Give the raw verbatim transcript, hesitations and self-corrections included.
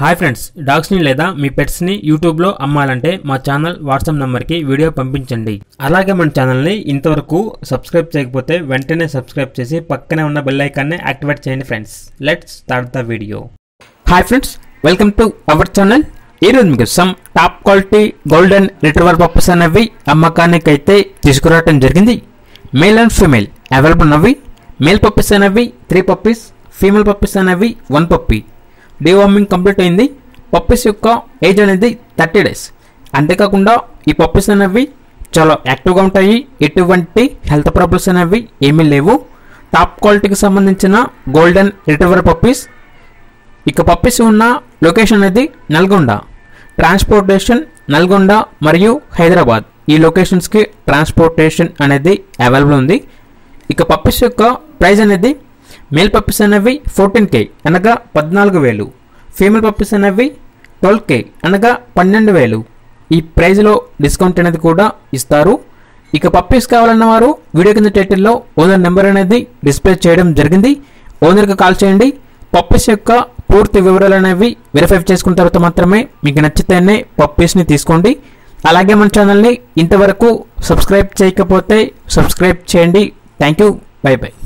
Hi friends, డాగ్స్ని లేదా మీ పెట్స్ని యూట్యూబ్లో అమ్మాలంటే మా ఛానల్ వాట్సాప్ నెంబర్కి వీడియో పంపించండి. అలాగే మన ఛానల్ని ఇంతవరకు సబ్స్క్రైబ్ చేయకపోతే వెంటనే సబ్స్క్రైబ్ చేసి పక్కనే ఉన్న బెల్ ఐకాన్ని యాక్టివేట్ చేయండి friends. Let's start the video. Hi friends, welcome to our channel. ఈరోజు మీకు some top quality golden retriever puppies అనేవి అమ్మకానికి అయితే తీసుకురావడం జరిగింది. మేల్ అండ్ ఫీమేల్ అవైలబుల్ ఉన్నవి. మేల్ పప్పీస్ అనేవి త్రీ పప్పీస్, ఫీమేల్ పప్పీస్ అనేవి వన్ పప్పీ. డీవార్మింగ్ కంప్లీట్ అయింది. పప్పీస్ యొక్క ఏజ్ అనేది థర్టీ డేస్. అంతేకాకుండా ఈ పప్పీస్ అనేవి చాలా యాక్టివ్గా ఉంటాయి. ఎటువంటి హెల్త్ ప్రాబ్లమ్స్ అనేవి ఏమీ లేవు. టాప్ క్వాలిటీకి సంబంధించిన గోల్డెన్ రిట్రీవర్ పప్పీస్. ఇక పప్పీస్ ఉన్న లొకేషన్ అనేది నల్గొండ. ట్రాన్స్పోర్టేషన్ నల్గొండ మరియు హైదరాబాద్ ఈ లొకేషన్స్కి ట్రాన్స్పోర్టేషన్ అనేది అవైలబుల్ ఉంది. ఇక పప్పీస్ యొక్క ప్రైస్ అనేది మేల్ పప్పీస్ అనేవి ఫోర్టీన్ కే అనగా పద్నాలుగు వేలు, ఫీమేల్ పప్పీస్ అనేవి ట్వెల్వ్ కే అనగా పన్నెండు వేలు. ఈ ప్రైజ్లో డిస్కౌంట్ అనేది కూడా ఇస్తారు. ఇక పప్పీస్ కావాలన్న వారు వీడియో కింద టైటిల్లో ఓనర్ నెంబర్ అనేది డిస్ప్లే చేయడం జరిగింది. ఓనర్కి కాల్ చేయండి. పప్పీస్ యొక్క పూర్తి వివరాలు అనేవి వెరిఫై చేసుకున్న తర్వాత మాత్రమే మీకు నచ్చితేనే పప్పీస్ని తీసుకోండి. అలాగే మన ఛానల్ని ఇంతవరకు సబ్స్క్రైబ్ చేయకపోతే సబ్స్క్రైబ్ చేయండి. Thank you. Bye by.